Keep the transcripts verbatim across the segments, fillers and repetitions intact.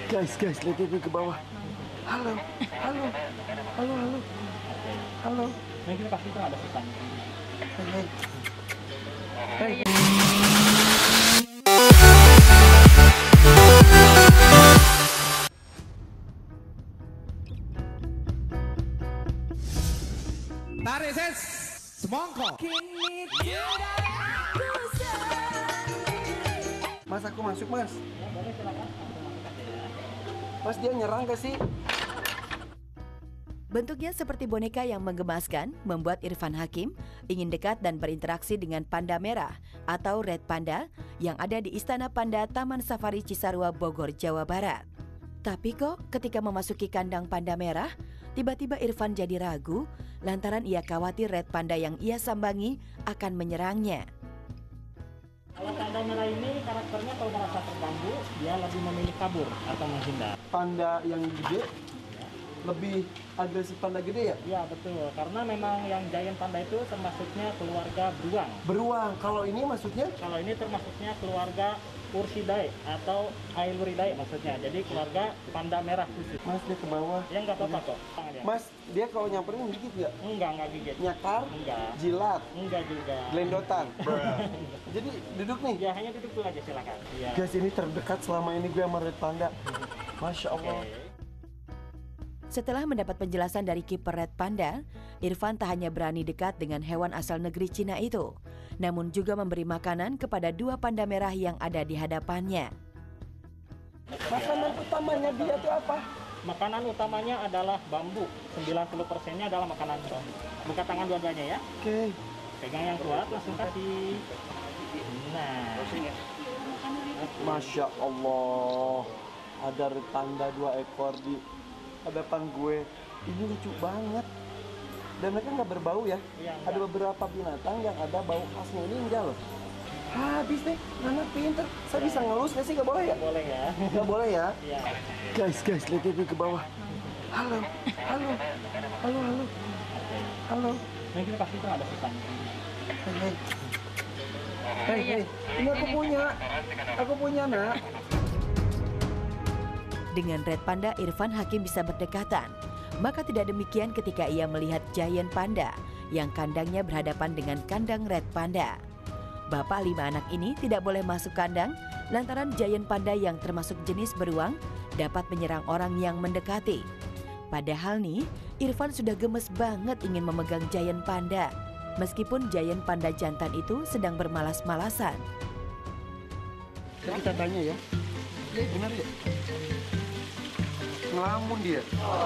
Guys, guys, lihat itu ke bawah. Halo, halo, halo, halo, halo. Nah, kita kasih itu ada pesan. Hey, hey. Tarik ses, semongko. Mas, aku masuk, Mas. Ya, boleh silakan. Mas, dia nyerang gak sih? Bentuknya seperti boneka yang menggemaskan, membuat Irfan Hakim ingin dekat dan berinteraksi dengan panda merah atau Red Panda yang ada di Istana Panda Taman Safari Cisarua, Bogor, Jawa Barat. Tapi kok ketika memasuki kandang panda merah, tiba-tiba Irfan jadi ragu lantaran ia khawatir Red Panda yang ia sambangi akan menyerangnya. Kalau panda merah ini karakternya kalau merasa terganggu, dia lebih memilih kabur atau menghindar. Panda yang gede lebih agresif panda gede ya? Iya betul, karena memang yang giant panda itu termasuknya keluarga beruang. Beruang, kalau ini maksudnya? Kalau ini termasuknya keluarga Ursidae atau Ailuridae maksudnya. Jadi keluarga panda merah khusus. Mas, dia ke bawah. Ya nggak apa-apa kok. Tangan dia. Mas, dia kalau nyamperin gigit nggak? Enggak, enggak gigit. Nyakar? Enggak. Jilat? Enggak juga. Gelendotan? Jadi duduk nih? Ya hanya duduk dulu aja silakan. Iya. Guys, ini terdekat selama ini gue sama Red Panda. Masya Allah. Oke. Setelah mendapat penjelasan dari kiper Red Panda, Irfan tak hanya berani dekat dengan hewan asal negeri Cina itu, namun juga memberi makanan kepada dua panda merah yang ada di hadapannya. Makanan utamanya dia itu apa? Makanan utamanya adalah bambu. sembilan puluh persennya adalah makanan bambu. Buka tangan dua-duanya ya. Oke. Pegang yang kuat, langsung kasih. Nah. Masya Allah. Ada Red Panda dua ekor di hadapan gue. Ini lucu banget. Dan mereka nggak berbau ya. Iya, Ada beberapa binatang yang ada bau khasnya, ini enggak loh. Habis deh, anak pinter. Saya bisa ngelus nggak sih? Nggak boleh ya? Boleh ya. Nggak boleh ya? Iya. Guys, guys, lihat itu ke bawah. Halo, halo, halo, halo, halo. Nah, kita kasih itu ada pesan. Hei, hei. Hei, hei. Ini aku punya. Aku punya, nak. Dengan Red Panda, Irfan Hakim bisa berdekatan. Maka tidak demikian ketika ia melihat giant panda yang kandangnya berhadapan dengan kandang Red Panda. Bapak lima anak ini tidak boleh masuk kandang lantaran giant panda yang termasuk jenis beruang dapat menyerang orang yang mendekati. Padahal nih, Irfan sudah gemes banget ingin memegang giant panda. Meskipun giant panda jantan itu sedang bermalas-malasan. Kita tanya ya. Benar ya? Ngelamun dia.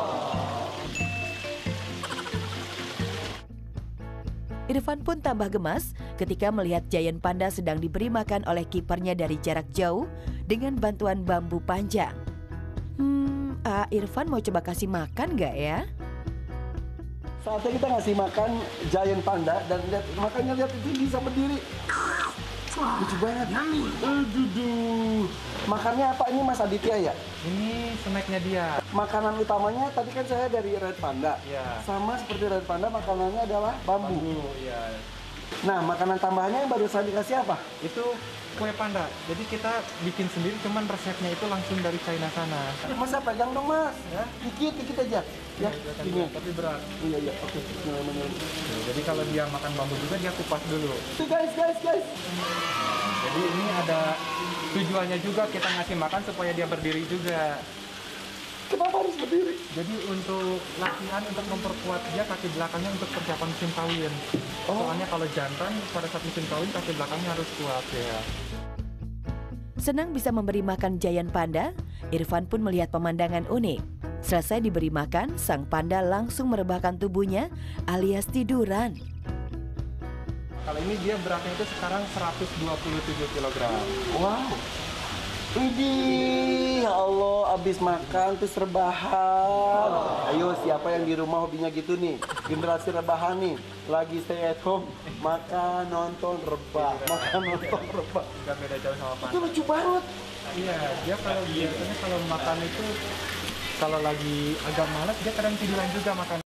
Irfan pun tambah gemas ketika melihat giant panda sedang diberi makan oleh kipernya dari jarak jauh dengan bantuan bambu panjang. Hmm, ah, Irfan mau coba kasih makan nggak ya? Saatnya kita ngasih makan giant panda dan lihat makanya lihat itu bisa berdiri. Lucu banget. Aduh. Makannya apa ini Mas Aditya ya? Ini snacknya dia. Makanan utamanya tadi kan saya dari Red Panda. Iya. Sama seperti Red Panda makanannya adalah bambu. Bambu, ya. Nah, makanan tambahannya yang baru saya dikasih apa? Itu kue panda. Jadi kita bikin sendiri, cuman resepnya itu langsung dari China sana. Mas, saya pegang dong Mas. Ya, dikit, dikit aja. Ya, gini. Tapi berat. Iya, iya. Oke. Benar-benar. Jadi kalau dia makan bambu juga dia kupas dulu. Tuh guys, guys, guys. Jadi ini ada tujuannya juga kita ngasih makan supaya dia berdiri juga. Kenapa harus berdiri? Jadi untuk latihan untuk memperkuat dia kaki belakangnya untuk persiapan musim kawin. Oh. Soalnya kalau jantan pada saat musim kawin kaki belakangnya harus kuat ya. Senang bisa memberi makan giant panda, Irfan pun melihat pemandangan unik. Selesai diberi makan, sang panda langsung merebahkan tubuhnya alias tiduran. Kalau ini dia beratnya itu sekarang seratus dua puluh tujuh kilogram. Wow. Widih, ya Allah, abis makan terus rebahan. Ayo, siapa yang di rumah hobinya gitu nih? Generasi rebahan nih, lagi stay at home, makan, nonton, rebah, makan, nonton, rebah. Nggak beda jauh sama Itu panda. lucu banget. Iya, dia kalau biasanya kalau makan itu kalau lagi agak malas dia kadang tiduran juga makan.